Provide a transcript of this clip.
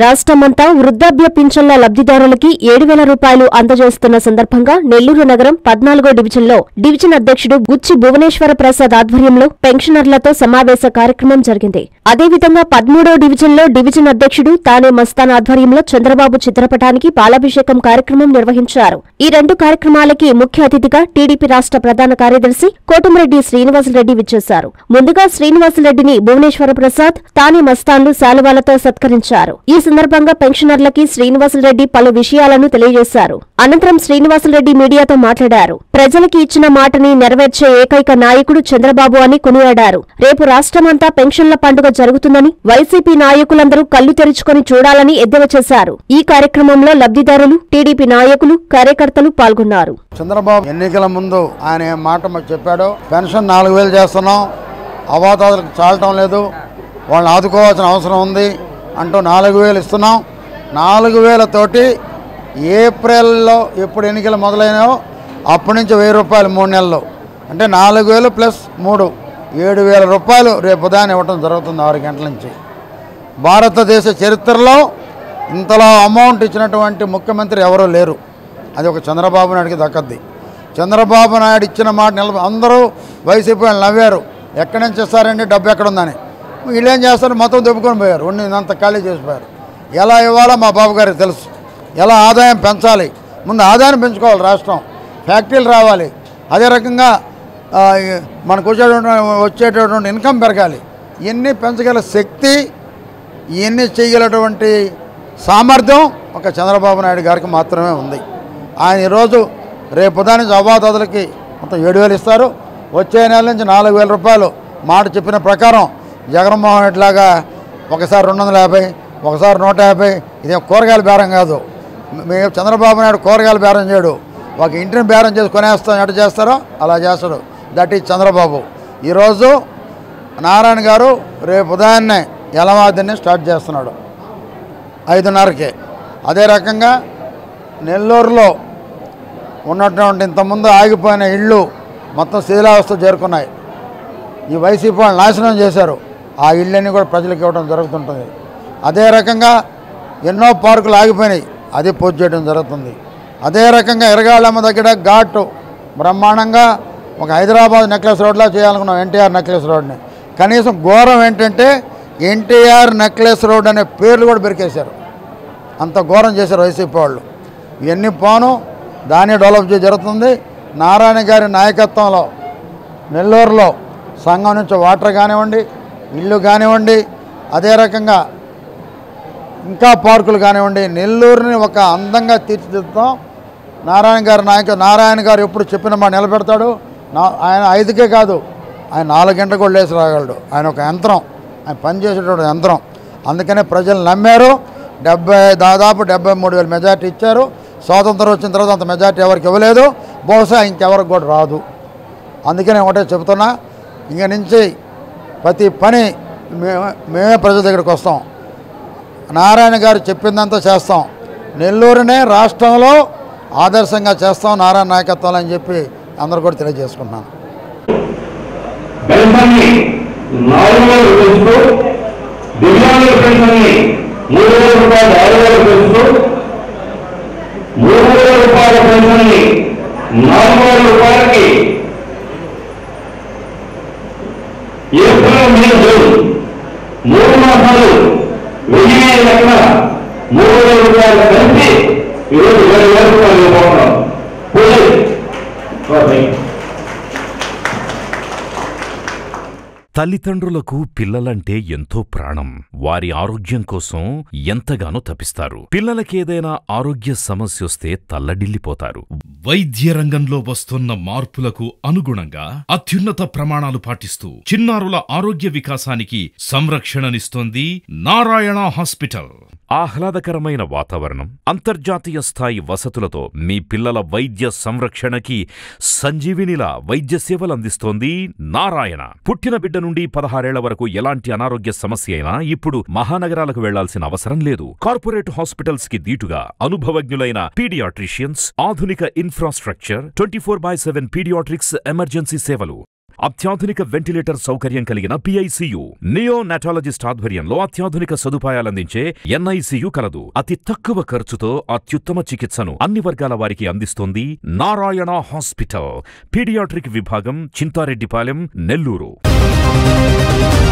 రాష్ట్రమంతా వృద్ధాప్య పింఛన్ల లబ్ధిదారులకి 7,000 రూపాయలు అందజేస్తున్న సందర్భంగా నెల్లూరు నగరం 14వ డివిజన్లో డివిజన్ అధ్యక్షుడు గుచ్చి భువనేశ్వర ప్రసాద్ ఆధ్వర్యంలో పెన్షనర్లతో సమావేశ కార్యక్రమం జరిగింది. అదేవిధంగా 13వ డివిజన్లో డివిజన్ అధ్యక్షుడు తానే మస్తాన్ ఆధ్వర్యంలో చంద్రబాబు చిత్రపటానికి పాలాభిషేకం కార్యక్రమం నిర్వహించారు. ఈ రెండు కార్యక్రమాలకి ముఖ్య అతిథిగా టీడీపీ రాష్ట్ర ప్రధాన కార్యదర్శి కోటమిరెడ్డి శ్రీనివాసరెడ్డి విచ్చేశారు. ముందుగా శ్రీనివాసరెడ్డిని భువనేశ్వర ప్రసాద్ తానే మస్తాన్లు శాలువాలతో సత్కరించారు. ఈ సందర్భంగా పెన్షనర్లకి శ్రీనివాసరెడ్డి పలు విషయాలను తెలియజేశారు. అనంతరం శ్రీనివాసరెడ్డి మీడియాతో మాట్లాడారు. ప్రజలకి ఇచ్చిన మాటని నెరవేర్చే ఏకైక నాయకుడు చంద్రబాబు అని కొనియాడారు. రేపు రాష్ట్రమంతా పెన్షన్ల పండుగ జరుగుతుందని వైసీపీ నాయకులందరూ కళ్లు తెరుచుకొని చూడాలని ఎద్దేవా చేశారు. ఈ కార్యక్రమంలో లబ్ధిదారులు, టీడీపీ నాయకులు, కార్యకర్తలు పాల్గొన్నారు. చంద్రబాబు ఎన్నికల ముందు ఆయన మాట చెప్పాడు. పెన్షన్ 4,000 చేస్తున్నాం, అవాతాదులకు చాలటం లేదు, వాళ్ళని ఆదుకోవాల్సిన అవసరం ఉంది అంటూ 4,000 ఇస్తున్నాం. 4,000 తోటి ఏప్రిల్లో ఎప్పుడు ఎన్నికలు మొదలైనాయో అప్పటి నుంచి 1,000 రూపాయలు 3 నెలల్లో, అంటే 4,000 ప్లస్ 3 7,000 రూపాయలు రేపు ఉదయాన్ని ఇవ్వటం జరుగుతుంది 6 గంటల నుంచి. భారతదేశ చరిత్రలో ఇంతలా అమౌంట్ ఇచ్చినటువంటి ముఖ్యమంత్రి ఎవరూ లేరు. అది ఒక చంద్రబాబు నాయుడికి దక్కద్ది. చంద్రబాబు నాయుడు ఇచ్చిన మాట అందరూ వైసీపీ వాళ్ళు నవ్వారు. ఎక్కడి నుంచి ఇస్తారండి, డబ్బు ఎక్కడుందని. వీళ్ళు ఏం చేస్తారు, మొత్తం దెబ్బకొని పోయారు, అంత ఖాళీ చేసిపోయారు. ఎలా ఇవ్వాలో మా బాబు గారికి తెలుసు. ఎలా ఆదాయం పెంచాలి, ముందు ఆదాయం పెంచుకోవాలి, రాష్ట్రం ఫ్యాక్టరీలు రావాలి, అదే రకంగా మనకు వచ్చేటటువంటి ఇన్కమ్ పెరగాలి. ఇవన్నీ పెంచగల శక్తి, ఇవన్నీ చేయగలటువంటి సామర్థ్యం ఒక చంద్రబాబు నాయుడు గారికి మాత్రమే ఉంది. ఆయన ఈరోజు రేపు ఉదయం నుంచి అవాతాదులకి మొత్తం 7,000 ఇస్తారు. వచ్చే నెల నుంచి 4,000 రూపాయలు మాట చెప్పిన ప్రకారం జగన్మోహన్ రెడ్డి లాగా ఒకసారి 250, ఒకసారి 150. ఇదే కూరగాయల బేరం కాదు. మేము చంద్రబాబు నాయుడు కూరగాయల బేరం చేయడు. ఒక ఇంటిని బేరం చేసి కొనేస్తాం, ఎట్ట చేస్తారో అలా చేస్తాడు. That is Chandrababu. ఈరోజు నారాయణ గారు రేపు ఉదయాన్నే యలమాదిని స్టార్ట్ చేస్తున్నాడు 5:30కే. అదే రకంగా నెల్లూరులో ఉన్నటువంటి ఇంతకుముందు ఆగిపోయిన ఇళ్ళు మొత్తం శిథిలావస్థ చేరుకున్నాయి. ఈ వైసీపీ వాళ్ళు నాశనం చేశారు. ఆ ఇళ్ళన్నీ కూడా ప్రజలకు ఇవ్వడం జరుగుతుంటుంది. అదే రకంగా ఎన్నో పార్కులు ఆగిపోయినాయి, అది పూజ చేయడం జరుగుతుంది. అదే రకంగా ఎరగాళ్ళమ్మ దగ్గర ఘాటు బ్రహ్మాండంగా ఒక హైదరాబాద్ నెక్లెస్ రోడ్లా చేయాలనుకున్నాం, ఎన్టీఆర్ నెక్లెస్ రోడ్ని. కనీసం ఘోరం ఏంటంటే ఎన్టీఆర్ నెక్లెస్ రోడ్ అనే పేర్లు కూడా బెరికేశారు. అంత ఘోరం చేశారు వైసీపీ వాళ్ళు. ఇవన్నీ పోను దాన్ని డెవలప్ చేయ జరుగుతుంది. నారాయణ గారి నాయకత్వంలో నెల్లూరులో సంఘం నుంచి వాటర్ కానివ్వండి, ఇళ్ళు కానివ్వండి, అదే రకంగా ఇంకా పార్కులు కానివ్వండి, నెల్లూరుని ఒక అందంగా తీర్చిదిద్దాం. నారాయణ గారు ఎప్పుడు చెప్పిన మాట నిలబెడతాడు. ఆయన 5కే కాదు, ఆయన 4 గంటలకు కూడా లేచి రాగలడు. ఆయన ఒక యంత్రం, ఆయన పనిచేసేటువంటి యంత్రం. అందుకనే ప్రజలు నమ్మారు. దాదాపు 73,000 మెజార్టీ ఇచ్చారు. స్వాతంత్రం వచ్చిన తర్వాత అంత మెజార్టీ ఎవరికి ఇవ్వలేదు, బహుశా ఇంకెవరికి కూడా రాదు. అందుకనే ఒకటే చెబుతున్నా, ఇంక నుంచి ప్రతి పని మేమే ప్రజల దగ్గరికి వస్తాం. నారాయణ గారు చెప్పిందంతా చేస్తాం. నెల్లూరునే రాష్ట్రంలో ఆదర్శంగా చేస్తాం నారాయణ నాయకత్వాలు అని చెప్పి అందరూ కూడా తెలియజేసుకుంటున్నాను. మూడు మాసాలు 1,000 లెక్కన 3,000 రూపాయలు కలిపి ఈరోజు 7,000 రూపాయలు ఇవ్వబోతున్నాం. తల్లిదండ్రులకు పిల్లలంటే ఎంతో ప్రాణం. వారి ఆరోగ్యం కోసం ఎంతగానో తపిస్తారు. పిల్లలకేదైనా ఆరోగ్య సమస్యొస్తే తల్లడిల్లిపోతారు. వైద్య రంగంలో వస్తున్న మార్పులకు అనుగుణంగా అత్యున్నత ప్రమాణాలు పాటిస్తూ చిన్నారుల ఆరోగ్య వికాసానికి సంరక్షణనిస్తోంది నారాయణ హాస్పిటల్. ఆహ్లాదకరమైన వాతావరణం, అంతర్జాతీయ స్థాయి వసతులతో మీ పిల్లల వైద్య సంరక్షణకి సంజీవినిలా వైద్య సేవలందిస్తోంది నారాయణ. పుట్టిన బిడ్డ నుండి 16 ఏళ్ల వరకు ఎలాంటి అనారోగ్య సమస్య అయినా ఇప్పుడు మహానగరాలకు వెళ్లాల్సిన అవసరం లేదు. కార్పొరేట్ హాస్పిటల్స్ కి దీటుగా అనుభవజ్ఞులైన పీడియాట్రిషియన్స్, ఆధునిక ఇన్ఫ్రాస్ట్రక్చర్, 24/7 పీడియాట్రిక్స్ ఎమర్జెన్సీ సేవలు, అత్యాధునిక వెంటిలేటర్ సౌకర్యం కలిగిన PICU, నియోనాటాలజిస్ట్ ఆధ్వర్యంలో అత్యాధునిక సదుపాయాలందించే NICU కలదు. అతి తక్కువ ఖర్చుతో అత్యుత్తమ చికిత్సను అన్ని వర్గాల వారికి అందిస్తోంది నారాయణ హాస్పిటల్. పీడియాట్రిక్ విభాగం, చింతారెడ్డిపాలెం, నెల్లూరు.